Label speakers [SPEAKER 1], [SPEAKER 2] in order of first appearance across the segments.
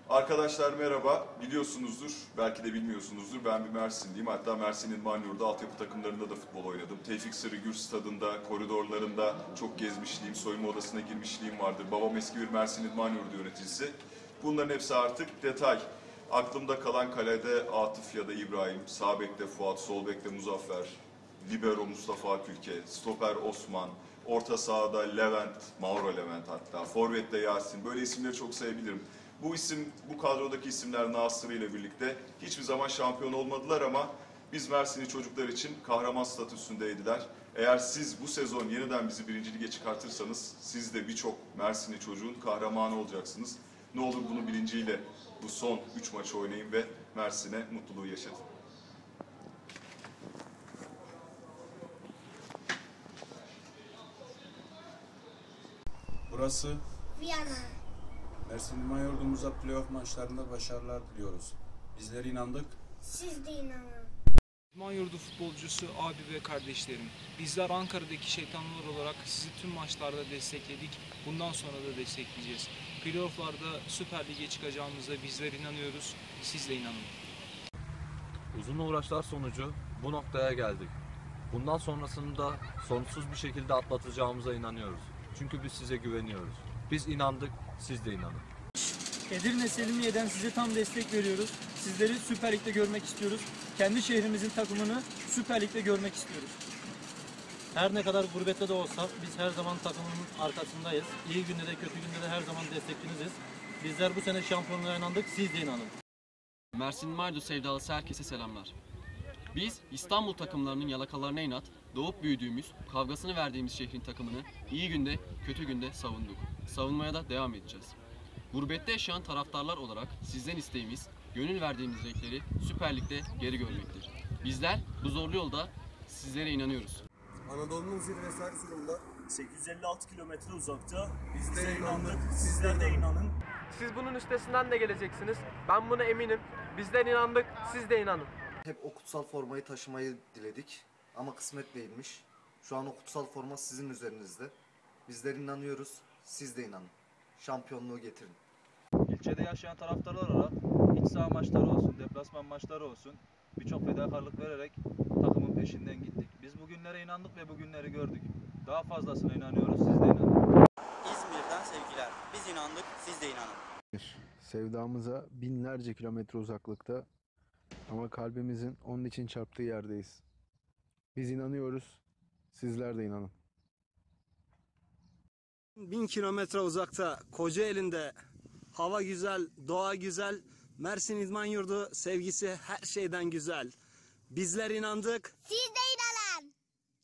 [SPEAKER 1] Arkadaşlar merhaba. Biliyorsunuzdur, belki de bilmiyorsunuzdur. Ben bir Mersinliyim. Hatta Mersin'in Manyur'da altyapı takımlarında da futbol oynadım. Tevfik Sarıgül stadında, koridorlarında çok gezmişliğim, soyunma odasına girmişliğim vardır. Babam eski bir Mersin'in Manyur'da yöneticisi. Bunların hepsi artık detay. Aklımda kalan kalede Atıf ya da İbrahim, sağ bekte Fuat, sol bekte Muzaffer, libero Mustafa Akülke, stoper Osman, orta sahada Levent, Mauro Levent hatta, forvette Yasin. Böyle isimleri çok sayabilirim. Bu kadrodaki isimler Nasır ile birlikte hiçbir zaman şampiyon olmadılar ama biz Mersinli çocuklar için kahraman statüsündeydiler. Eğer siz bu sezon yeniden bizi birinci lige çıkartırsanız siz de birçok Mersinli çocuğun kahramanı olacaksınız. Ne olur bunu bilinciyle bu son 3 maçı oynayın ve Mersin'e mutluluğu yaşatın.
[SPEAKER 2] Burası
[SPEAKER 3] Viyana.
[SPEAKER 2] Mersin İdman Yurdumuza playoff maçlarında başarılar diliyoruz. Bizlere inandık.
[SPEAKER 3] Siz de inanın.
[SPEAKER 4] İdman Yurdu futbolcusu abi ve kardeşlerim, bizler Ankara'daki şeytanlar olarak sizi tüm maçlarda destekledik. Bundan sonra da destekleyeceğiz. Playoff'larda Süper Lig'e çıkacağımıza bizler inanıyoruz. Siz de inanın.
[SPEAKER 5] Uzun uğraşlar sonucu bu noktaya geldik. Bundan sonrasını da sorunsuz bir şekilde atlatacağımıza inanıyoruz. Çünkü biz size güveniyoruz. Biz inandık, siz de inanın.
[SPEAKER 6] Edirne Selimiye'den size tam destek veriyoruz. Sizleri Süper Lig'de görmek istiyoruz. Kendi şehrimizin takımını Süper Lig'de görmek istiyoruz.
[SPEAKER 7] Her ne kadar gurbette de olsak biz her zaman takımın arkasındayız. İyi günde de kötü günde de her zaman destekçiniziz. Bizler bu sene şampiyonluğa inandık, siz de inanın.
[SPEAKER 8] Mersin Maydu sevdalısı herkese selamlar. Biz İstanbul takımlarının yalakalarına inat, doğup büyüdüğümüz, kavgasını verdiğimiz şehrin takımını iyi günde, kötü günde savunduk. Savunmaya da devam edeceğiz. Gurbette yaşayan taraftarlar olarak sizden isteğimiz, gönül verdiğimiz renkleri Süper Lig'de geri görmektir. Bizler bu zorlu yolda sizlere inanıyoruz.
[SPEAKER 9] Anadolu'nun zirvesi Erzurum'da 856 kilometre uzakta. Biz de inandık, sizler de inanın.
[SPEAKER 10] Siz bunun üstesinden de geleceksiniz. Ben buna eminim. Bizden inandık, siz de inanın.
[SPEAKER 11] Hep o kutsal formayı taşımayı diledik ama kısmet değilmiş. Şu an o kutsal forma sizin üzerinizde. Bizler inanıyoruz, siz de inanın. Şampiyonluğu getirin.
[SPEAKER 12] İlçede yaşayan taraftarlar olarak iç saha maçları olsun, deplasman maçları olsun birçok fedakarlık vererek takımın peşinden gittik. Biz bugünlere inandık ve bugünleri gördük. Daha fazlasına inanıyoruz, siz de inanın.
[SPEAKER 13] İzmir'den sevgiler. Biz inandık, siz de inanın.
[SPEAKER 14] Sevdamıza binlerce kilometre uzaklıkta ama kalbimizin onun için çarptığı yerdeyiz. Biz inanıyoruz, sizler de inanın.
[SPEAKER 15] 1000 kilometre uzakta, Kocaeli'nde hava güzel, doğa güzel, Mersin İdman Yurdu sevgisi her şeyden güzel. Bizler inandık.
[SPEAKER 3] Siz de inanın.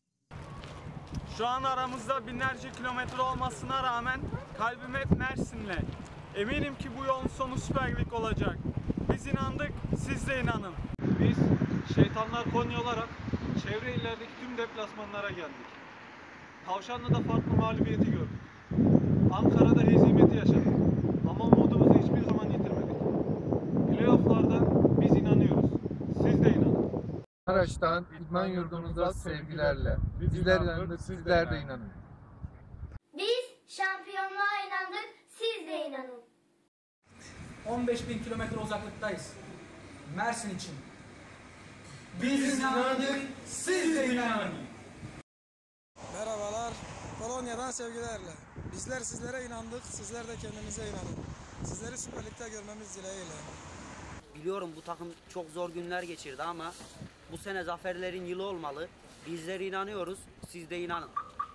[SPEAKER 10] Şu an aramızda binlerce kilometre olmasına rağmen kalbim hep Mersin'le. Eminim ki bu yolun sonu Süper Lig olacak. Biz inandık, siz de inanın.
[SPEAKER 12] Biz şeytanlar Konya olarak çevre illerdeki tüm deplasmanlara geldik. Tavşanlı'da farklı mağlubiyeti gördük. Ankara'da hezimeti yaşadık. Ama umudumuzu hiçbir zaman yitirmedik. Playoff'larda biz inanıyoruz. Siz de inanın.
[SPEAKER 16] Maraş'tan İdman Yurdumuza sevgilerle. Bizler inandık, sizler de inanın.
[SPEAKER 3] Biz şampiyonluğa inandık, siz de inanın.
[SPEAKER 6] 15.000 kilometre uzaklıktayız. Mersin için. Biz inandık, siz de inanın.
[SPEAKER 17] Merhabalar, Polonya'dan sevgilerle. Bizler sizlere inandık, sizler de kendinize inanın. Sizleri Süper Lig'de görmemiz dileğiyle.
[SPEAKER 13] Biliyorum bu takım çok zor günler geçirdi ama bu sene zaferlerin yılı olmalı. Bizler inanıyoruz, siz de inanın.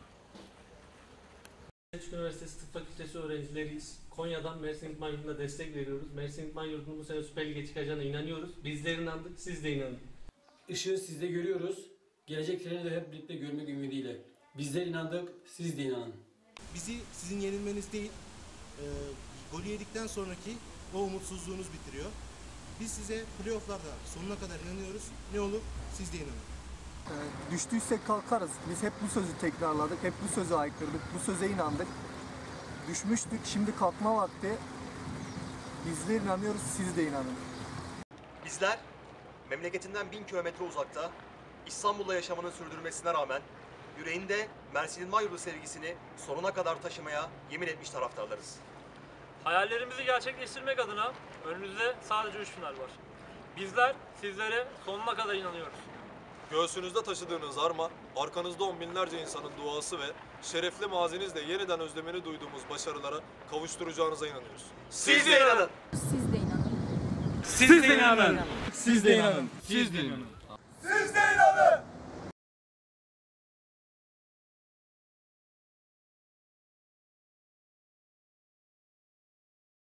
[SPEAKER 7] Selçuk Üniversitesi Tıp Fakültesi öğrencileriyiz. Konya'dan Mersin İdman Yurdu'na destek veriyoruz. Mersin İdman Yurdu'nun bu sene Süper Lig'e çıkacağına inanıyoruz. Bizler inandık, siz de inanın.
[SPEAKER 6] Işığı sizde görüyoruz. Gelecek sene de hep birlikte görmek ümidiyle. Bizler inandık, siz de inanın.
[SPEAKER 9] Bizi sizin yenilmeniz değil, golü yedikten sonraki o umutsuzluğunuz bitiriyor. Biz size playoff'larda sonuna kadar inanıyoruz. Ne olur siz de inanın.
[SPEAKER 18] Düştüysek kalkarız. Biz hep bu sözü tekrarladık, hep bu söze aykırdık, bu söze inandık. Düşmüştük, şimdi kalkma vakti. Bizler inanıyoruz, siz de inanın.
[SPEAKER 19] Bizler memleketinden 1000 kilometre uzakta İstanbul'da yaşamını sürdürmesine rağmen yüreğinde Mersin İdman Yurdu sevgisini sonuna kadar taşımaya yemin etmiş taraftarlarız.
[SPEAKER 20] Hayallerimizi gerçekleştirmek adına önümüzde sadece 3 final var. Bizler sizlere sonuna kadar inanıyoruz.
[SPEAKER 21] Göğsünüzde taşıdığınız arma, arkanızda on binlerce insanın duası ve şerefli mazinizle yeniden özlemini duyduğumuz başarılara kavuşturacağınıza inanıyoruz.
[SPEAKER 19] Siz de inanın.
[SPEAKER 10] Siz de inanın.
[SPEAKER 6] Siz de inanın.
[SPEAKER 10] Siz de inanın.